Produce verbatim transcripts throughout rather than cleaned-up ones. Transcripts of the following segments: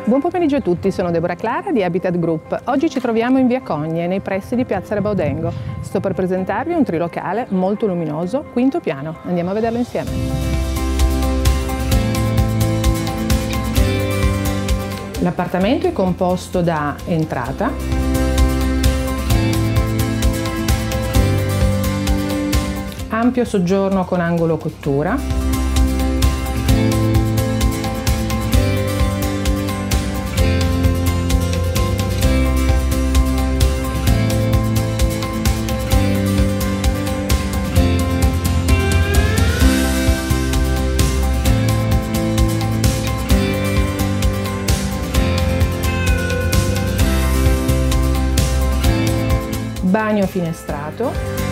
Buon pomeriggio a tutti, sono Deborah Clara di Habitat Group. Oggi ci troviamo in via Cogne, nei pressi di piazza Rebaudengo. Sto per presentarvi un trilocale molto luminoso, quinto piano. Andiamo a vederlo insieme. L'appartamento è composto da entrata, ampio soggiorno con angolo cottura, bagno finestrato,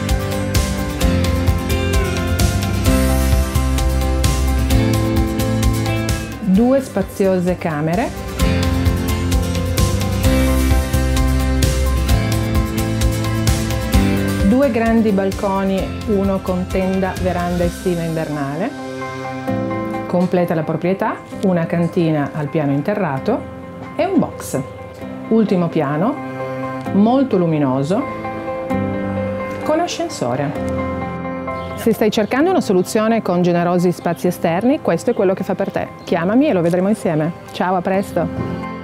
due spaziose camere, due grandi balconi, uno con tenda, veranda estiva e invernale. Completa la proprietà una cantina al piano interrato e un box. Ultimo piano, molto luminoso, con ascensore. Se stai cercando una soluzione con generosi spazi esterni, questo è quello che fa per te. Chiamami e lo vedremo insieme. Ciao, a presto!